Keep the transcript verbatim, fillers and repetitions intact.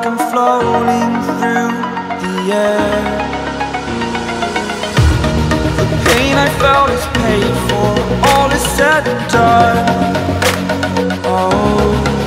like I'm floating through the air. The pain I felt is paid for, all is said and done. Oh,